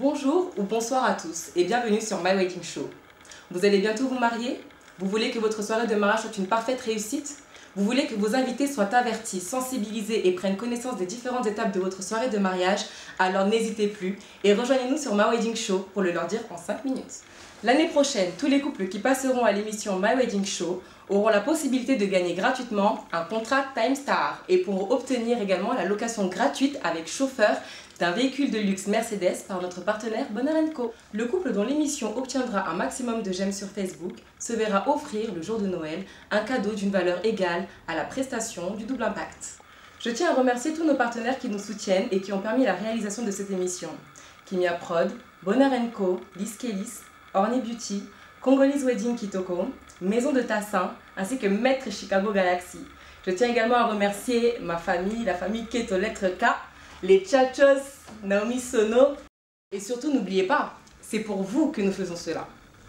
Bonjour ou bonsoir à tous et bienvenue sur My Wedding Show. Vous allez bientôt vous marier? Vous voulez que votre soirée de mariage soit une parfaite réussite? Vous voulez que vos invités soient avertis, sensibilisés et prennent connaissance des différentes étapes de votre soirée de mariage? Alors n'hésitez plus et rejoignez-nous sur My Wedding Show pour le leur dire en 5 minutes. L'année prochaine, tous les couples qui passeront à l'émission My Wedding Show auront la possibilité de gagner gratuitement un contrat Timestar et pourront obtenir également la location gratuite avec chauffeur d'un véhicule de luxe Mercedes par notre partenaire Bonheur & Co. Le couple dont l'émission obtiendra un maximum de j'aime sur Facebook se verra offrir le jour de Noël un cadeau d'une valeur égale à la prestation du double impact. Je tiens à remercier tous nos partenaires qui nous soutiennent et qui ont permis la réalisation de cette émission. Kimia Prod, Bonheur & Co, Liz Kélis, Orny Beauty, Congolese Wedding Kitoko, Maison de Tassin, ainsi que Maître Chicago Galaxy. Je tiens également à remercier ma famille, la famille Keto Lettre K, les Tchachos, Naomi Sono. Et surtout, n'oubliez pas, c'est pour vous que nous faisons cela.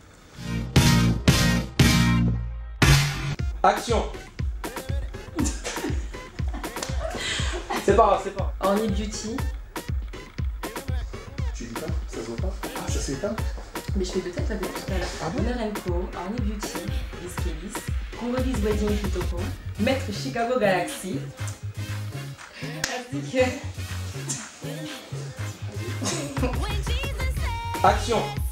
Action. C'est pas grave, c'est pas grave. Orny Beauty. Tu dis pas? Ça se voit pas? Ah, ça c'est pas? Mais je fais peut-être la tout à l'heure. Ah bon? Bonheur & Co, Orny Beauty, Liz Kélis, Congolese Wedding Kitoko, Maître Chicago Galaxy. Ainsi que... Action.